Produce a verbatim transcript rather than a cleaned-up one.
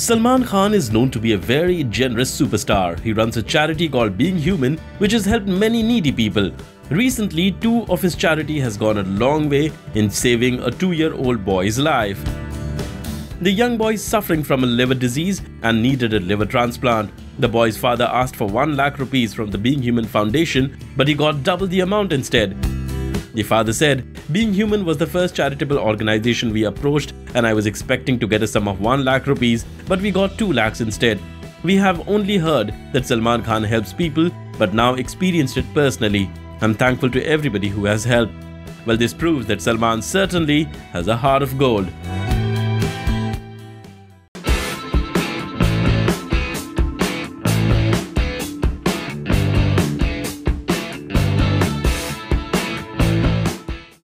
Salman Khan is known to be a very generous superstar. He runs a charity called Being Human, which has helped many needy people. Recently, two of his charity has gone a long way in saving a two-year-old boy's life. The young boy is suffering from a liver disease and needed a liver transplant. The boy's father asked for one lakh rupees from the Being Human Foundation, but he got double the amount instead. The father said, "Being Human was the first charitable organization we approached and I was expecting to get a sum of one lakh rupees, but we got two lakhs instead. We have only heard that Salman Khan helps people, but now experienced it personally. I'm thankful to everybody who has helped." Well, this proves that Salman certainly has a heart of gold.